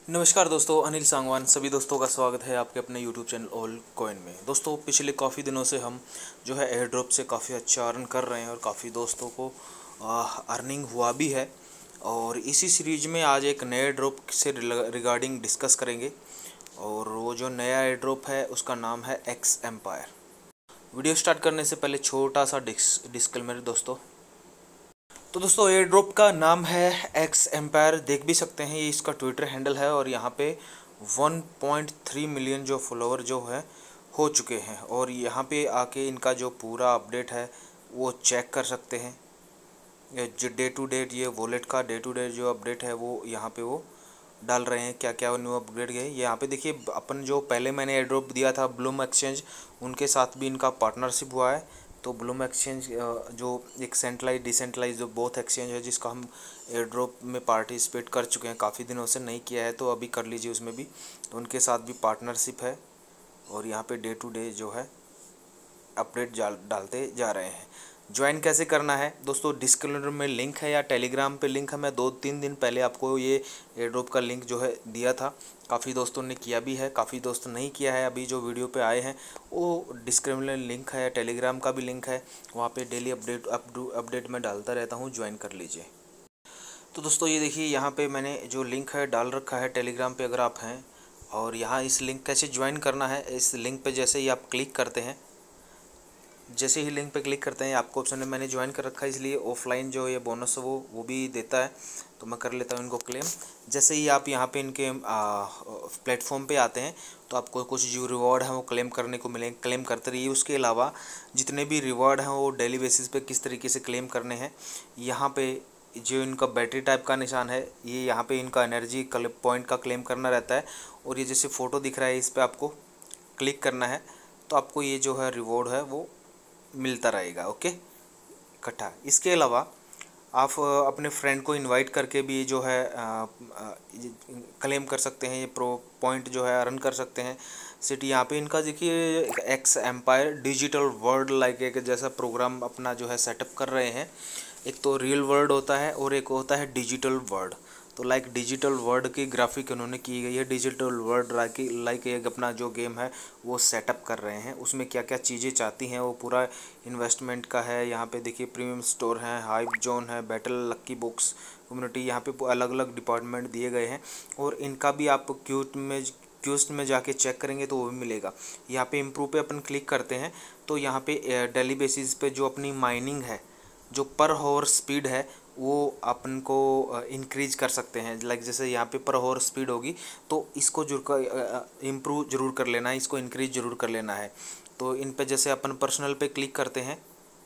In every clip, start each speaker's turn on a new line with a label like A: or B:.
A: नमस्कार दोस्तों, अनिल सांगवान सभी दोस्तों का स्वागत है आपके अपने यूट्यूब चैनल ऑल कॉइन में। दोस्तों पिछले काफ़ी दिनों से हम जो है एयर ड्रॉप से काफ़ी अच्छा अर्न कर रहे हैं और काफ़ी दोस्तों को अर्निंग हुआ भी है। और इसी सीरीज में आज एक नए ड्रॉप से रिगार्डिंग डिस्कस करेंगे और वो जो नया एयर ड्रॉप है उसका नाम है एक्स एम्पायर। वीडियो स्टार्ट करने से पहले छोटा सा डिस्क्लेमर दोस्तों। तो दोस्तों एयर ड्रॉप का नाम है एक्स एम्पायर, देख भी सकते हैं ये इसका ट्विटर हैंडल है और यहाँ पे 1.3 मिलियन जो फॉलोवर जो है हो चुके हैं। और यहाँ पे आके इनका जो पूरा अपडेट है वो चेक कर सकते हैं। जो डे टू डेट ये वॉलेट का डे टू डेट जो अपडेट है वो यहाँ पे वो डाल रहे हैं, क्या क्या न्यू अपग्रेड गए। यहाँ पे देखिए अपन जो पहले मैंने एयर ड्रॉप दिया था ब्लूम एक्सचेंज, उनके साथ भी इनका पार्टनरशिप हुआ है। तो ब्लूम एक्सचेंज जो एक सेंट्रलाइज डिसेंट्रलाइज जो बोथ एक्सचेंज है जिसका हम एयर ड्रॉप में पार्टिसिपेट कर चुके हैं, काफ़ी दिनों से नहीं किया है तो अभी कर लीजिए उसमें भी। तो उनके साथ भी पार्टनरशिप है और यहाँ पे डे टू डे जो है अपडेट डालते जा रहे हैं। ज्वाइन कैसे करना है दोस्तों, डिस्क्रिप्शन में लिंक है या टेलीग्राम पे लिंक है। मैं 2-3 दिन पहले आपको ये एयर ड्रॉप का लिंक जो है दिया था, काफ़ी दोस्तों ने किया भी है, काफ़ी दोस्त नहीं किया है। अभी जो वीडियो पे आए हैं वो डिस्क्रिप्शन में लिंक है, टेलीग्राम का भी लिंक है, वहाँ पे डेली अपडेट मैं डालता रहता हूँ, ज्वाइन कर लीजिए। तो दोस्तों ये देखिए यहाँ पे मैंने जो लिंक है डाल रखा है टेलीग्राम पे, अगर आप हैं और यहाँ इस लिंक कैसे ज्वाइन करना है, इस लिंक पे जैसे ही आप क्लिक करते हैं, जैसे ही लिंक पे क्लिक करते हैं आपको ऑप्शन में मैंने ज्वाइन कर रखा है, इसलिए ऑफलाइन जो ये बोनस है वो भी देता है। तो मैं कर लेता हूँ इनको क्लेम। जैसे ही आप यहाँ पे इनके प्लेटफॉर्म पे आते हैं तो आपको कुछ जो रिवॉर्ड हैं वो क्लेम करने को मिलेंगे, क्लेम करते रहिए। उसके अलावा जितने भी रिवॉर्ड हैं वो डेली बेसिस पे किस तरीके से क्लेम करने हैं, यहाँ पे जो इनका बैटरी टाइप का निशान है ये यहाँ पे इनका एनर्जी पॉइंट का क्लेम करना रहता है। और ये जैसे फ़ोटो दिख रहा है इस पर आपको क्लिक करना है तो आपको ये जो है रिवॉर्ड है वो मिलता रहेगा, ओके इकट्ठा। इसके अलावा आप अपने फ्रेंड को इनवाइट करके भी जो है क्लेम कर सकते हैं, ये प्रो पॉइंट जो है अर्न कर सकते हैं। सिटी यहाँ पे इनका देखिए X Empire digital world like एक जैसा प्रोग्राम अपना जो है सेटअप कर रहे हैं। एक तो रियल वर्ल्ड होता है और एक होता है डिजिटल वर्ल्ड। तो लाइक डिजिटल वर्ल्ड की ग्राफिक उन्होंने की गई है, डिजिटल वर्ल्ड लाइक एक अपना जो गेम है वो सेटअप कर रहे हैं। उसमें क्या क्या चीज़ें चाहती हैं वो पूरा इन्वेस्टमेंट का है। यहाँ पे देखिए प्रीमियम स्टोर है, हाइप जोन है, बैटल लक्की बुक्स कम्युनिटी, यहाँ पे अलग अलग डिपार्टमेंट दिए गए हैं। और इनका भी आप क्यूस्ट में जाके चेक करेंगे तो वो भी मिलेगा। यहाँ पे इम्प्रूव पे अपन क्लिक करते हैं तो यहाँ पे डेली बेसिस पे जो अपनी माइनिंग है, जो पर हॉवर स्पीड है वो अपन को इंक्रीज कर सकते हैं। लाइक जैसे यहाँ पे पर हॉवर स्पीड होगी तो इसको इम्प्रूव जरूर कर लेना है, इसको इंक्रीज जरूर कर लेना है। तो इन पे जैसे अपन पर्सनल पे क्लिक करते हैं,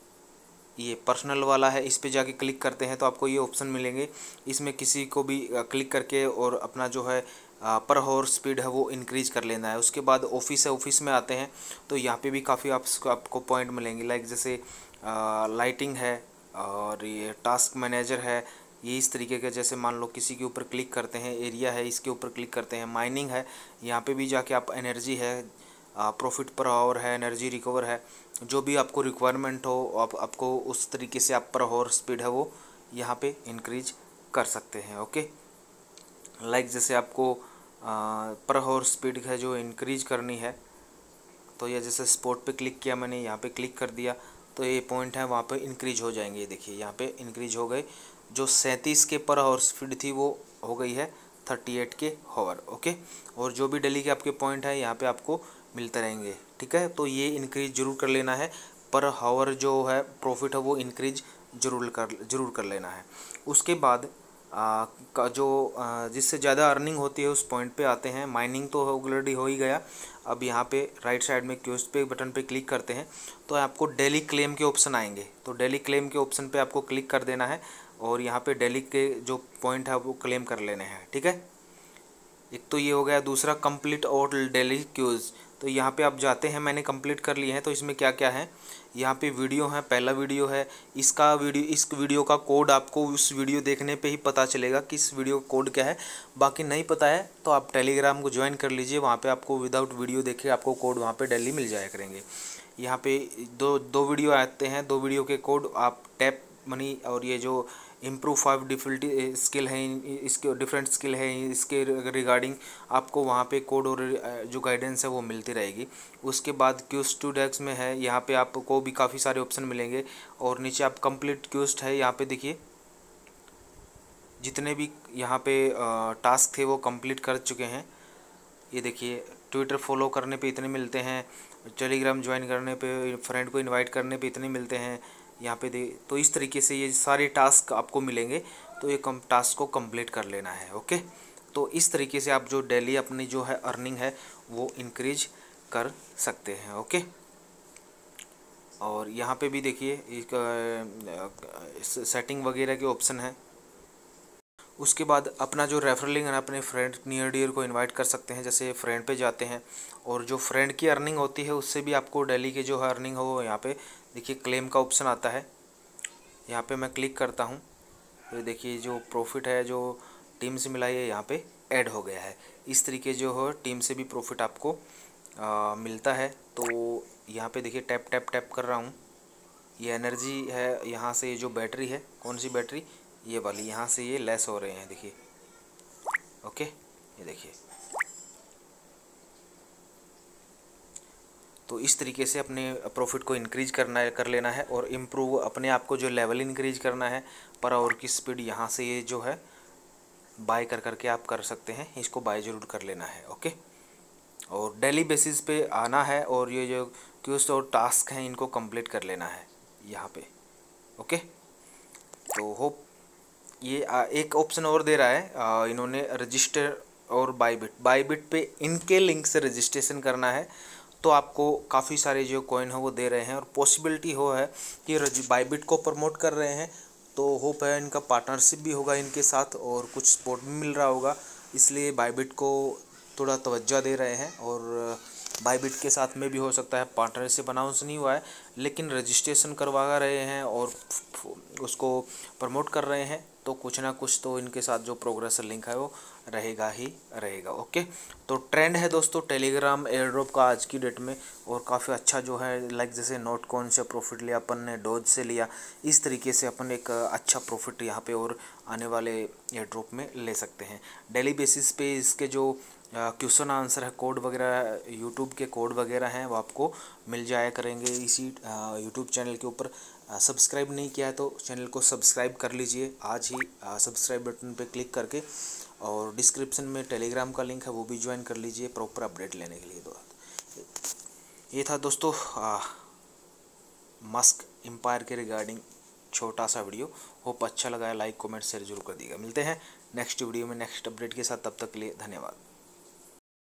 A: ये पर्सनल वाला है, इस पे जाके क्लिक करते हैं तो आपको ये ऑप्शन मिलेंगे। इसमें किसी को भी क्लिक करके और अपना जो है पर हॉवर स्पीड है वो इंक्रीज कर लेना है। उसके बाद ऑफिस है, ऑफिस में आते हैं तो यहाँ पे भी काफ़ी आपको पॉइंट मिलेंगे। लाइक जैसे लाइटिंग है और ये टास्क मैनेजर है, ये इस तरीके के। जैसे मान लो किसी के ऊपर क्लिक करते हैं, एरिया है इसके ऊपर क्लिक करते हैं, माइनिंग है, यहाँ पे भी जाके आप एनर्जी है, प्रॉफिट पर आवर है, एनर्जी रिकवर है, जो भी आपको रिक्वायरमेंट हो आपको उस तरीके से आप पर आवर स्पीड है वो यहाँ पे इंक्रीज कर सकते हैं, ओके। लाइक जैसे आपको पर आवर स्पीड है जो इंक्रीज करनी है तो ये जैसे स्पॉट पे क्लिक किया मैंने, यहाँ पे क्लिक कर दिया तो ये पॉइंट है वहाँ पे इंक्रीज हो जाएंगे। ये देखिए यहाँ पे इंक्रीज हो गए, जो 37 के पर आवर स्पीड थी वो हो गई है 38 के हॉवर, ओके। और जो भी डेली के आपके पॉइंट है यहाँ पे आपको मिलते रहेंगे, ठीक है। तो ये इंक्रीज जरूर कर लेना है, पर हावर जो है प्रॉफिट है वो इंक्रीज जरूर कर लेना है। उसके बाद का जो जिससे ज़्यादा अर्निंग होती है उस पॉइंट पे आते हैं। माइनिंग तो ऑलरेडी हो ही गया। अब यहाँ पे राइट साइड में क्यूस्ट पे बटन पे क्लिक करते हैं तो आपको डेली क्लेम के ऑप्शन आएंगे। तो डेली क्लेम के ऑप्शन पे आपको क्लिक कर देना है और यहाँ पे डेली के जो पॉइंट है वो क्लेम कर लेने हैं, ठीक है। एक तो ये हो गया। दूसरा कंप्लीट और डेली क्यूज, तो यहाँ पे आप जाते हैं, मैंने कंप्लीट कर लिए हैं। तो इसमें क्या क्या है, यहाँ पे वीडियो है, पहला वीडियो है, इस वीडियो का कोड आपको उस वीडियो देखने पे ही पता चलेगा कि इस वीडियो का कोड क्या है। बाकी नहीं पता है तो आप टेलीग्राम को ज्वाइन कर लीजिए, वहाँ पे आपको विदाउट वीडियो देखे आपको कोड वहाँ पे डेली मिल जाया करेंगे। यहाँ पे दो वीडियो आते हैं, 2 वीडियो के कोड आप टैप मनी और ये जो इम्प्रूव 5 डिफिकल्टी स्किल है, इसके डिफरेंट स्किल है, इसके रिगार्डिंग आपको वहाँ पे कोड और जो गाइडेंस है वो मिलती रहेगी। उसके बाद क्यूज टू डेस्क में है, यहाँ पे आपको भी काफ़ी सारे ऑप्शन मिलेंगे। और नीचे आप कंप्लीट क्यूज है, यहाँ पे देखिए जितने भी यहाँ पे टास्क थे वो कंप्लीट कर चुके हैं। ये देखिए ट्विटर फॉलो करने पे इतने मिलते हैं, टेलीग्राम ज्वाइन करने पे, फ्रेंड को इनवाइट करने पे इतने मिलते हैं यहाँ पे दे। तो इस तरीके से ये सारे टास्क आपको मिलेंगे, तो ये टास्क को कंप्लीट कर लेना है। ओके, तो इस तरीके से आप जो डेली अपनी जो है अर्निंग है वो इंक्रीज कर सकते हैं। ओके, और यहाँ पे भी देखिए एक सेटिंग वगैरह के ऑप्शन है। उसके बाद अपना जो रेफरल लिंक है अपने फ्रेंड नियर डियर को इनवाइट कर सकते हैं। जैसे फ्रेंड पे जाते हैं और जो फ्रेंड की अर्निंग होती है उससे भी आपको डेली के जो है अर्निंग हो, यहाँ पे देखिए क्लेम का ऑप्शन आता है। यहाँ पे मैं क्लिक करता हूँ तो देखिए जो प्रॉफिट है जो टीम से मिला है यहाँ पे ऐड हो गया है। इस तरीके जो है टीम से भी प्रॉफिट आपको मिलता है। तो यहाँ पे देखिए टैप टैप टैप कर रहा हूँ, ये एनर्जी है, यहाँ से ये जो बैटरी है, कौन सी बैटरी, ये वाली, यहाँ से ये लेस हो रहे हैं देखिए। ओके, ये देखिए। तो इस तरीके से अपने प्रॉफिट को इंक्रीज करना है, कर लेना है, और इम्प्रूव अपने आप को जो लेवल इंक्रीज करना है। पर आवर की स्पीड यहाँ से ये जो है बाय कर करके आप कर सकते हैं, इसको बाय ज़रूर कर लेना है। ओके, और डेली बेसिस पे आना है और ये जो क्यूज और टास्क हैं इनको कंप्लीट कर लेना है यहाँ पे। ओके, तो होप ये एक ऑप्शन और दे रहा है इन्होंने, रजिस्टर और बाईबिट पे इनके लिंक से रजिस्ट्रेशन करना है तो आपको काफ़ी सारे जो कॉइन हो वो दे रहे हैं। और पॉसिबिलिटी हो है कि बाईबिट को प्रमोट कर रहे हैं, तो होप है इनका पार्टनरशिप भी होगा इनके साथ और कुछ सपोर्ट भी मिल रहा होगा, इसलिए बाईबिट को थोड़ा तवज्जो दे रहे हैं। और बाईबिट के साथ में भी हो सकता है पार्टनरशिप अनाउंस नहीं हुआ है, लेकिन रजिस्ट्रेशन करवा रहे हैं और उसको प्रमोट कर रहे हैं, तो कुछ ना कुछ तो इनके साथ जो प्रोग्रेस लिंक है वो रहेगा ही रहेगा। ओके, तो ट्रेंड है दोस्तों टेलीग्राम एयर ड्रॉप का आज की डेट में, और काफ़ी अच्छा जो है, लाइक जैसे नोट कॉइन से प्रॉफिट लिया अपन ने, डॉज से लिया, इस तरीके से अपन एक अच्छा प्रॉफिट यहाँ पे और आने वाले एयर ड्रॉप में ले सकते हैं। डेली बेसिस पे इसके जो क्वेश्चन आंसर है, कोड वगैरह, यूट्यूब के कोड वगैरह हैं वो आपको मिल जाया करेंगे इसी यूट्यूब चैनल के ऊपर। सब्सक्राइब नहीं किया है तो चैनल को सब्सक्राइब कर लीजिए आज ही, सब्सक्राइब बटन पे क्लिक करके, और डिस्क्रिप्शन में टेलीग्राम का लिंक है वो भी ज्वाइन कर लीजिए प्रॉपर अपडेट लेने के लिए। ये था दोस्तों मस्क एम्पायर के रिगार्डिंग छोटा सा वीडियो। होप अच्छा लगा है, लाइक कमेंट शेयर जरूर कर दीजिएगा। मिलते हैं नेक्स्ट वीडियो में नेक्स्ट अपडेट के साथ, तब तक के लिए धन्यवाद।